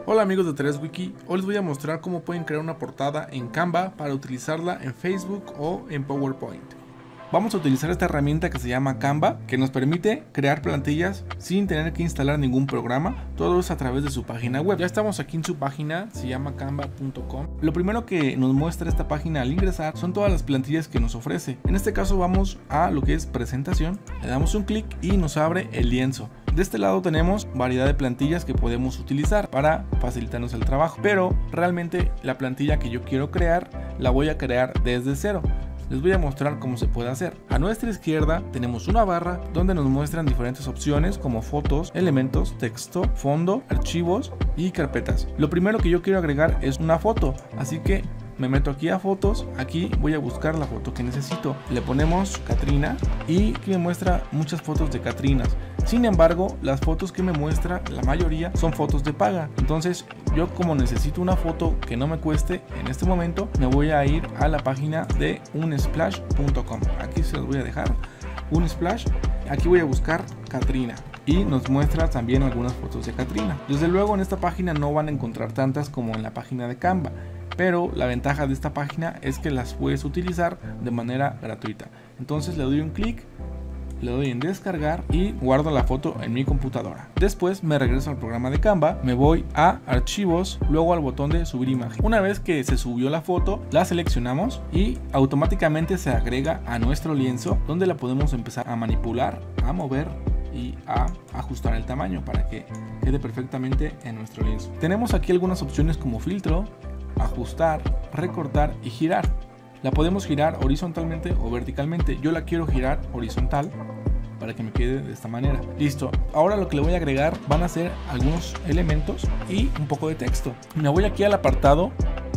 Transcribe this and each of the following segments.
Hola amigos de 3Wiki, hoy les voy a mostrar cómo pueden crear una portada en Canva para utilizarla en Facebook o en PowerPoint. Vamos a utilizar esta herramienta que se llama Canva, que nos permite crear plantillas sin tener que instalar ningún programa, todo es a través de su página web. Ya estamos aquí en su página, se llama canva.com. Lo primero que nos muestra esta página al ingresar son todas las plantillas que nos ofrece. En este caso vamos a lo que es presentación, le damos un clic y nos abre el lienzo. De este lado tenemos variedad de plantillas que podemos utilizar para facilitarnos el trabajo, pero realmente la plantilla que yo quiero crear la voy a crear desde cero. Les voy a mostrar cómo se puede hacer. A nuestra izquierda tenemos una barra donde nos muestran diferentes opciones como fotos, elementos, texto, fondo, archivos y carpetas. Lo primero que yo quiero agregar es una foto, así que me meto aquí a fotos, aquí voy a buscar la foto que necesito. Le ponemos Catrina y aquí me muestra muchas fotos de Catrinas. Sin embargo, las fotos que me muestra, la mayoría son fotos de paga. Entonces, yo como necesito una foto que no me cueste, en este momento me voy a ir a la página de unsplash.com. Aquí se los voy a dejar, Unsplash. Aquí voy a buscar Catrina y nos muestra también algunas fotos de Catrina. Desde luego en esta página no van a encontrar tantas como en la página de Canva, pero la ventaja de esta página es que las puedes utilizar de manera gratuita. Entonces le doy un clic, le doy en descargar y guardo la foto en mi computadora. Después me regreso al programa de Canva, me voy a archivos, luego al botón de subir imagen. Una vez que se subió la foto, la seleccionamos y automáticamente se agrega a nuestro lienzo, donde la podemos empezar a manipular, a mover y a ajustar el tamaño para que quede perfectamente en nuestro lienzo. Tenemos aquí algunas opciones como filtro, ajustar, recortar y girar. La podemos girar horizontalmente o verticalmente. Yo la quiero girar horizontal para que me quede de esta manera. Listo. Ahora lo que le voy a agregar van a ser algunos elementos y un poco de texto. Me voy aquí al apartado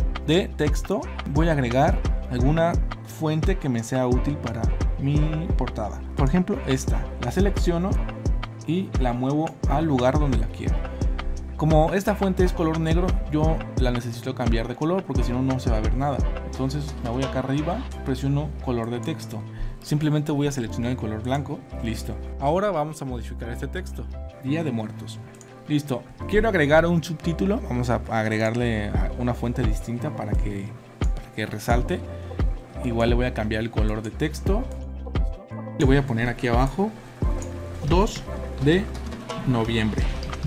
de texto. Voy a agregar alguna fuente que me sea útil para mi portada. Por ejemplo, esta. La selecciono y la muevo al lugar donde la quiero. Como esta fuente es color negro, yo la necesito cambiar de color porque si no, no se va a ver nada. Entonces me voy acá arriba, presiono color de texto. Simplemente voy a seleccionar el color blanco. Listo. Ahora vamos a modificar este texto. Día de Muertos. Listo. Quiero agregar un subtítulo. Vamos a agregarle una fuente distinta para que resalte. Igual le voy a cambiar el color de texto. Le voy a poner aquí abajo 2 de noviembre.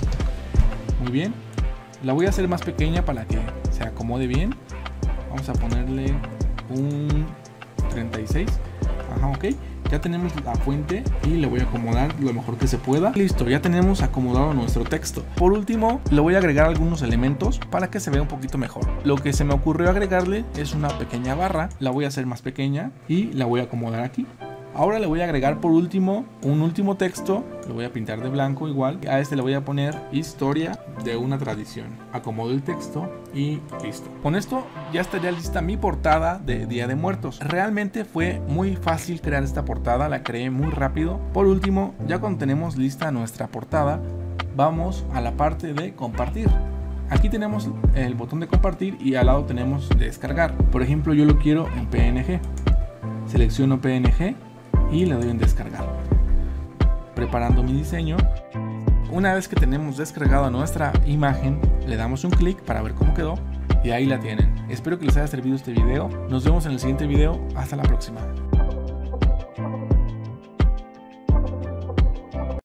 Muy bien, la voy a hacer más pequeña para que se acomode bien. Vamos a ponerle un 36. Ajá, ok. Ya tenemos la fuente y le voy a acomodar lo mejor que se pueda. Listo, ya tenemos acomodado nuestro texto. Por último, le voy a agregar algunos elementos para que se vea un poquito mejor. Lo que se me ocurrió agregarle es una pequeña barra. La voy a hacer más pequeña y la voy a acomodar aquí. Ahora le voy a agregar por último un último texto, lo voy a pintar de blanco igual, a este le voy a poner historia de una tradición. Acomodo el texto y listo. Con esto ya estaría lista mi portada de Día de Muertos. Realmente fue muy fácil crear esta portada, la creé muy rápido. Por último, ya cuando tenemos lista nuestra portada, vamos a la parte de compartir. Aquí tenemos el botón de compartir y al lado tenemos descargar. Por ejemplo, yo lo quiero en PNG. Selecciono PNG y le doy en descargar, preparando mi diseño. Una vez que tenemos descargada nuestra imagen, le damos un clic para ver cómo quedó y ahí la tienen. Espero que les haya servido este video. Nos vemos en el siguiente video. Hasta la próxima.